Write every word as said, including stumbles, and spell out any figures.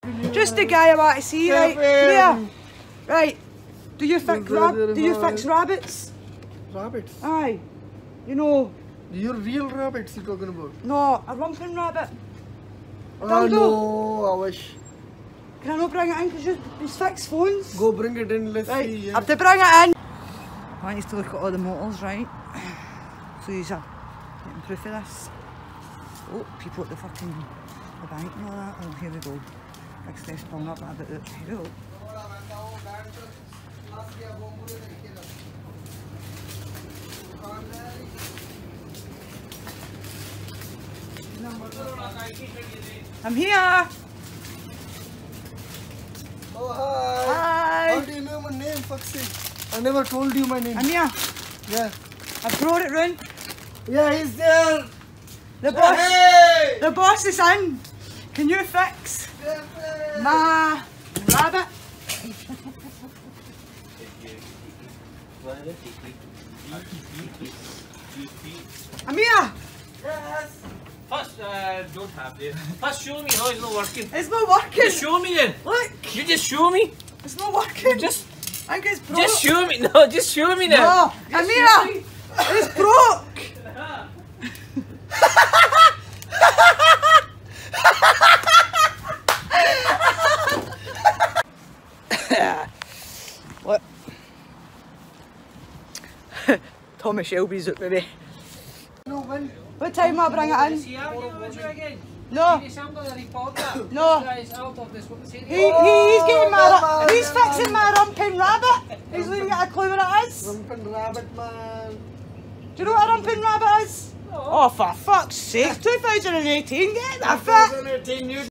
Just the guy I want to see, right? Here. Right. Do you fix rab do you fix rabbits? Rabbits? Aye. You know. You're real rabbits you're talking about? No, a rumping rabbit. Oh no, I wish. Can I not bring it in because you fix phones? Go bring it in, let's right. see. Yeah. I have to bring it in. I want you to look at all the motors, right? So these are getting proof of this. Oh, people at the fucking the bank and all that. Oh, here we go. Big stress pulling up a bit. Here we go. I'm here. Oh hi. Hi. How do you know my name, Foxy? I never told you my name. I'm here. Yeah. I brought it round. Yeah, he's there. The boss. Hey. The boss is in. Can you fix my rabbit? I'm here. Yes. First, uh, don't have this. First, show me how it's not working. It's not working. Just show me then. Look. You just show me. It's not working. Just, I think it's broke. just show me. No, just show me now. No, I'm here. It's broke. What? Thomas Shelby's up with me. No, when? What time will I bring it in? See, I'll give you again. No. No. He, he, he's getting my, he's fixing my rumping rabbit. He's leaving it a clue what it is. Rumpin' rabbit, man. Do you know what a rumping rabbit is? Oh, for fuck's sake, two thousand eighteen, get that fit. twenty eighteen, you